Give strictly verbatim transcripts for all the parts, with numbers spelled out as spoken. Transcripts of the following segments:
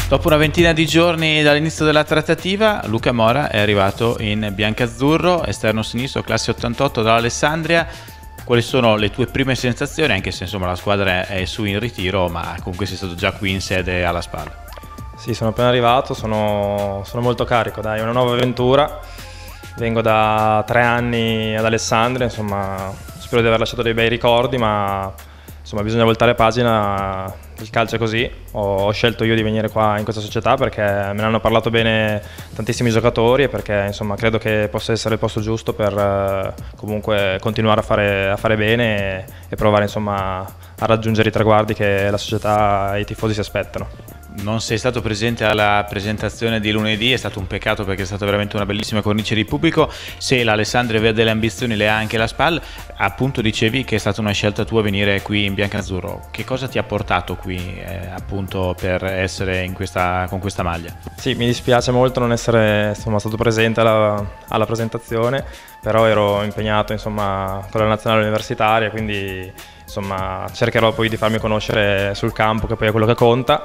Dopo una ventina di giorni dall'inizio della trattativa, Luca Mora è arrivato in biancazzurro, esterno sinistro, classe ottantotto dall'Alessandria. Quali sono le tue prime sensazioni, anche se insomma la squadra è su in ritiro, ma comunque sei stato già qui in sede alla Spal? Sì, sono appena arrivato, sono, sono molto carico, dai, è una nuova avventura. Vengo da tre anni ad Alessandria, insomma, spero di aver lasciato dei bei ricordi, ma insomma bisogna voltare pagina, il calcio è così. Ho, ho scelto io di venire qua in questa società perché me ne hanno parlato bene tantissimi giocatori e perché insomma credo che possa essere il posto giusto per eh, comunque continuare a fare, a fare bene e, e provare insomma a raggiungere i traguardi che la società e i tifosi si aspettano. Non sei stato presente alla presentazione di lunedì, è stato un peccato perché è stata veramente una bellissima cornice di pubblico. Se l'Alessandria aveva delle ambizioni, le ha anche la Spal. Appunto dicevi che è stata una scelta tua venire qui in biancazzurro. Che cosa ti ha portato qui eh, appunto per essere in questa, con questa maglia? Sì, mi dispiace molto non essere insomma, stato presente alla, alla presentazione, però ero impegnato insomma, con la nazionale universitaria, quindi insomma, cercherò poi di farmi conoscere sul campo, che poi è quello che conta.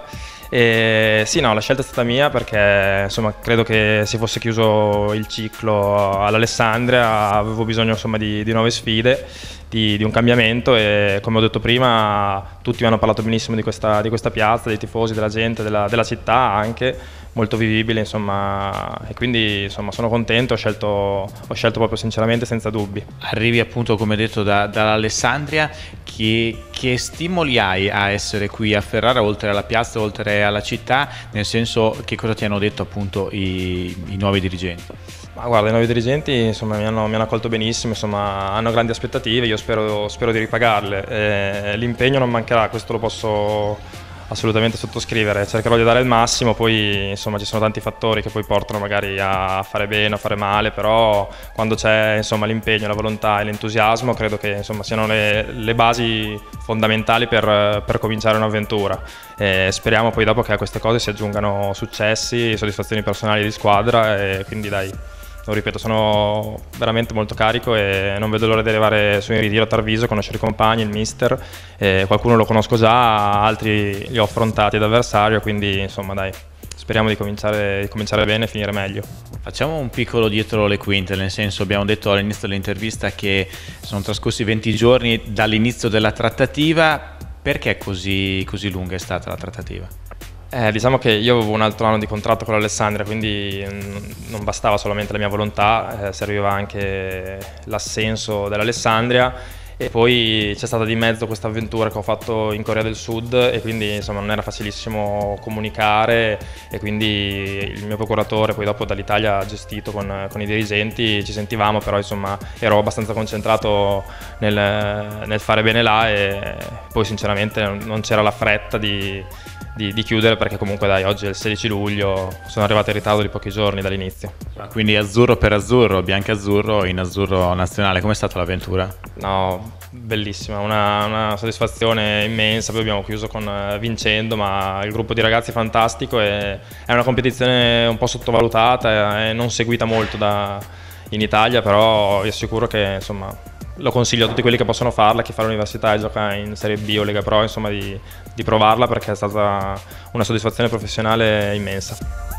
E sì, no, la scelta è stata mia perché insomma, credo che si fosse chiuso il ciclo all'Alessandria, avevo bisogno insomma, di, di nuove sfide, di, di un cambiamento e come ho detto prima tutti mi hanno parlato benissimo di questa, di questa piazza, dei tifosi, della gente, della, della città anche, molto vivibile insomma, e quindi insomma, sono contento, ho scelto, ho scelto proprio sinceramente senza dubbi. Arrivi appunto come detto da, dall'Alessandria, che, che stimoli hai a essere qui a Ferrara oltre alla piazza, oltre alla città, nel senso che cosa ti hanno detto appunto i, i nuovi dirigenti? Ma guarda, i nuovi dirigenti insomma, mi, hanno, mi hanno accolto benissimo, insomma, hanno grandi aspettative, io spero, spero di ripagarle, eh, l'impegno non mancherà, questo lo posso assolutamente sottoscrivere, cercherò di dare il massimo, poi insomma ci sono tanti fattori che poi portano magari a fare bene o a fare male, però quando c'è insomma l'impegno, la volontà e l'entusiasmo credo che insomma siano le, le basi fondamentali per, per cominciare un'avventura e speriamo poi dopo che a queste cose si aggiungano successi, soddisfazioni personali di squadra e quindi dai, lo ripeto, sono veramente molto carico e non vedo l'ora di arrivare su in ritiro a Tarviso, conoscere i compagni, il mister, e qualcuno lo conosco già, altri li ho affrontati ad avversario, quindi insomma dai, speriamo di cominciare, di cominciare bene e finire meglio. Facciamo un piccolo dietro le quinte, nel senso abbiamo detto all'inizio dell'intervista che sono trascorsi venti giorni dall'inizio della trattativa, perché così, così lunga è stata la trattativa? Eh, diciamo che io avevo un altro anno di contratto con l'Alessandria, quindi non bastava solamente la mia volontà, eh, serviva anche l'assenso dell'Alessandria e poi c'è stata di mezzo questa avventura che ho fatto in Corea del Sud e quindi insomma non era facilissimo comunicare e quindi il mio procuratore poi dopo dall'Italia ha gestito con, con i dirigenti, ci sentivamo, però insomma ero abbastanza concentrato nel, nel fare bene là e poi sinceramente non c'era la fretta di Di, di chiudere perché comunque dai, oggi è il sedici luglio, sono arrivato in ritardo di pochi giorni dall'inizio. Quindi azzurro per azzurro, biancazzurro in azzurro nazionale, com'è stata l'avventura? No, bellissima, una, una soddisfazione immensa, poi abbiamo chiuso con vincendo, ma il gruppo di ragazzi è fantastico e è una competizione un po' sottovalutata e non seguita molto da, in Italia, però vi assicuro che insomma lo consiglio a tutti quelli che possono farla, chi fa l'università e gioca in Serie B o Lega Pro, insomma di, di provarla perché è stata una soddisfazione professionale immensa.